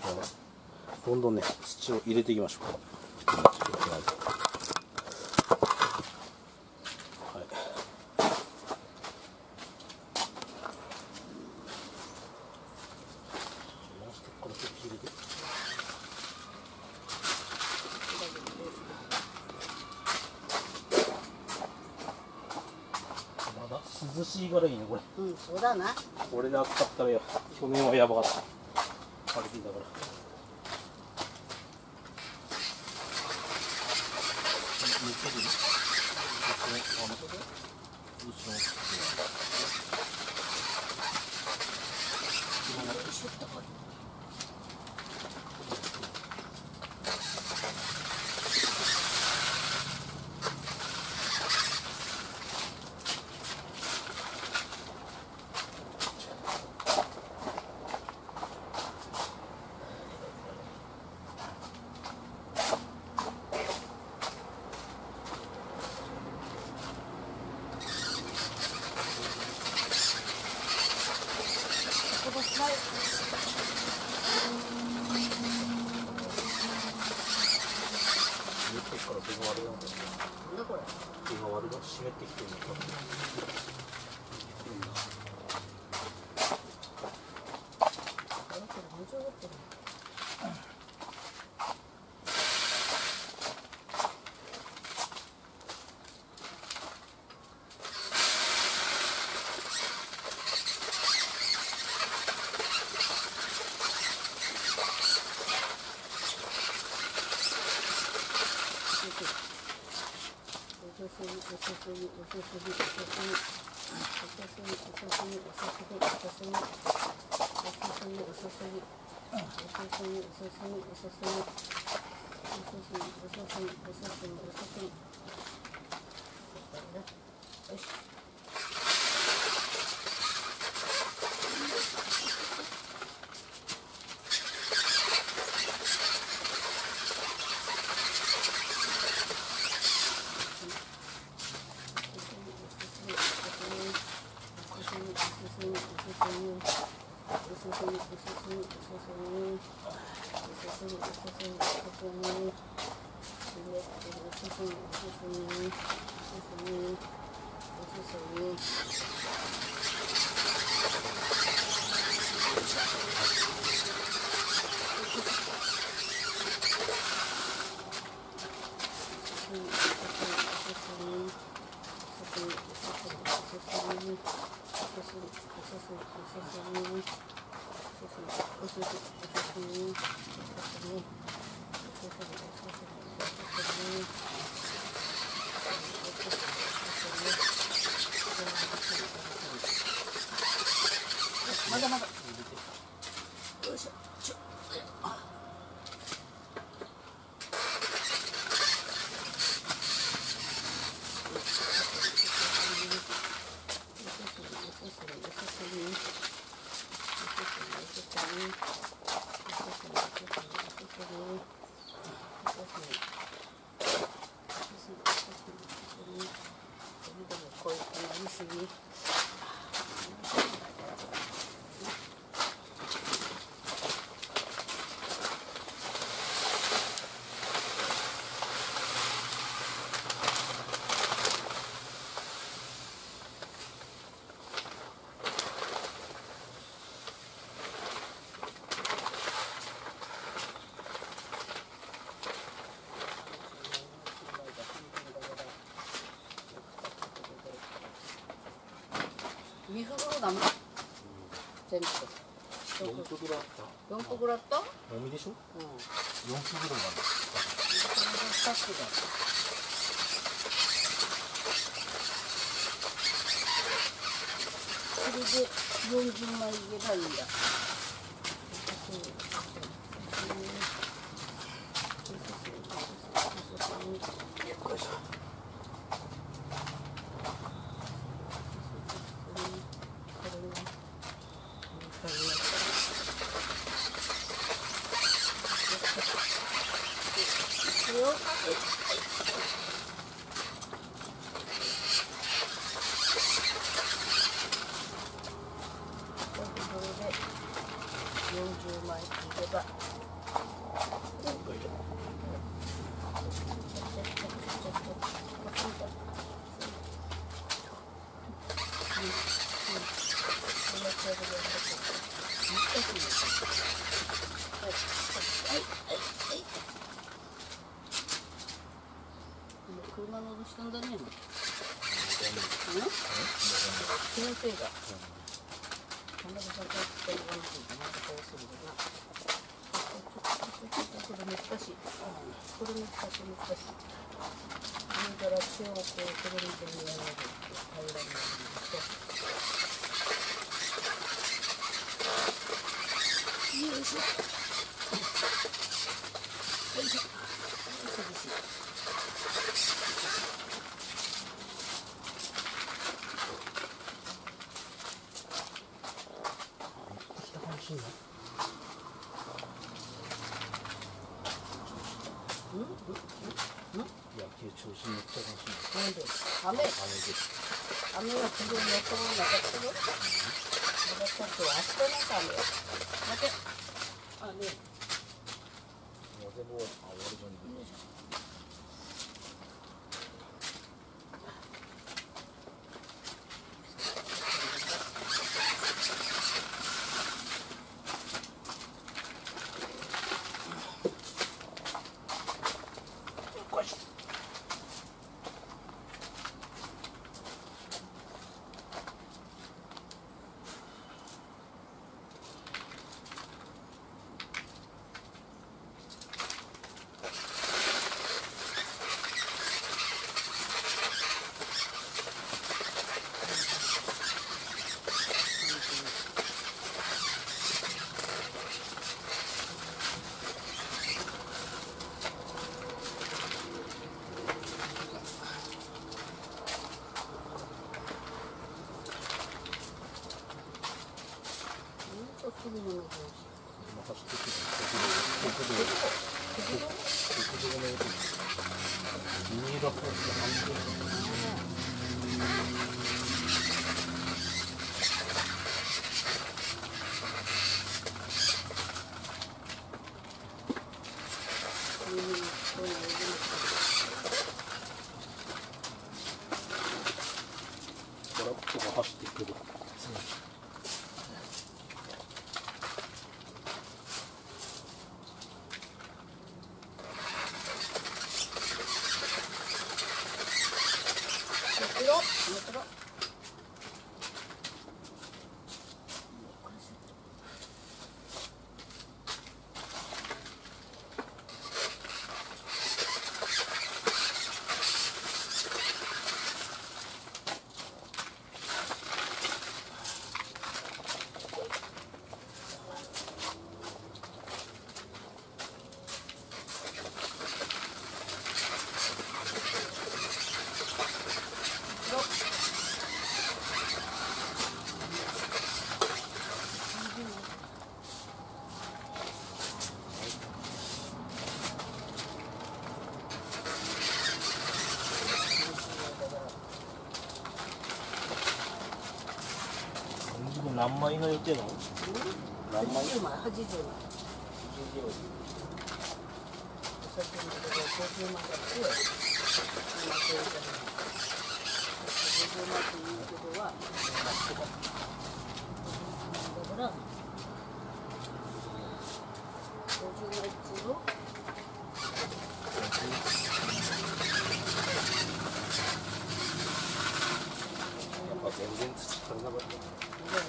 どんどんね土を入れていきましょう。はい、まだ涼しいからいいねこれ。 うん、そうだな。 これで暑かったらよ、去年はやばかった。晴れていたから。湿ってきてるのか。まだまだ。よいしょ。2袋だもん。全部で。 4個ぐらいあった。 4個ぐらいあった？ もみでしょ？うん。4個ぐらいなんだ。 2つだ。これで40枚いけばいいんだ。よいしょ。40枚。 けば。車の下だね。うん？気のせいだ。こんなことさせてもらわないとまたこうするんだな。これ難しい。これ難しい。上から手をこうそれみたいにやらないと平らになるんですと。よいしょ。よいしょ。 野球調子に乗ったかもしれない。 なんで雨は昨日の予想なかったよ。だったって明日なんか雨よ。待て。あね。 でも終わりじゃん。 次の目標。 今走ってきた国道の横にビニールハウスが半分。トラックが走ってくる。何枚の予定なの？何枚 ？80枚、80枚。 80枚。 さっきのところ50枚だって、今これから50枚ということは、だから、50枚っていうの？ やっぱ全然土足りなかったね。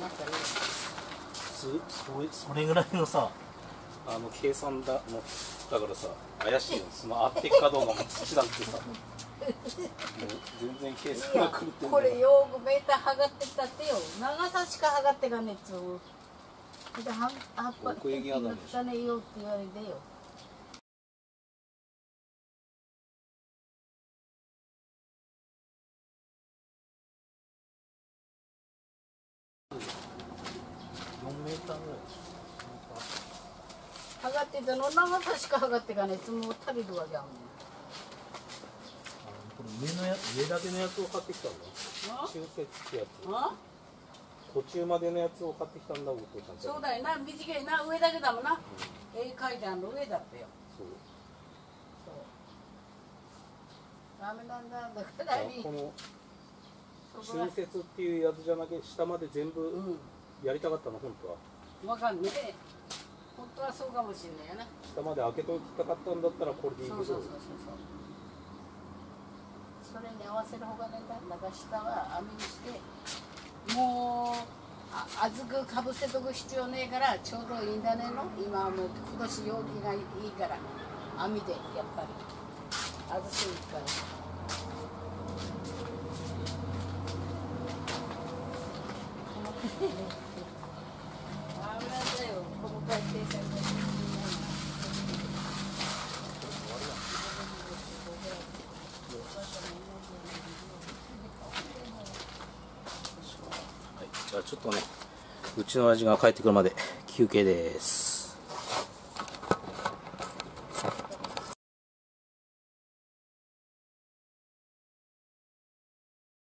それぐらいのさ、 計算だからさ、怪しいよ。その合ってっかどうかも土だってさ、もう全然計算が狂ってんこれよくメーター測ってたってよ。長さしか測ってかねえっつう。で、葉っぱ奥行きがダメでしょ。 汚ねえよって言われてよ。 4メーターぐらい。 測ってたの長さしか測ってかねえっつう。もう足りるわけあんねん。 これ上だけのやつを買ってきたんだ。修正付きやつ。 途中までのやつを買ってきたんだお父ちゃん。 そうだよな、短いな、上だけだもんな。階段の上だったよ。 そう。 ダメなんだ、だからに。 このそこは新設っていうやつじゃなきゃ下まで全部うん、 やりたかったの本当は。 わかんねえ。本当はそうかもしれないよな。 下まで開けときたかったんだったらこれでいいけど。 そうそうそうそう。それに合わせるほかねえんだ。だから下は網にして、もう厚くかぶせとく必要ねえからちょうどいいんだねの。今はもう今年陽気がいいから網でやっぱり外せいいから。あれだよ、細かい計算がはい、じゃあちょっとね、うちの親父が帰ってくるまで休憩です。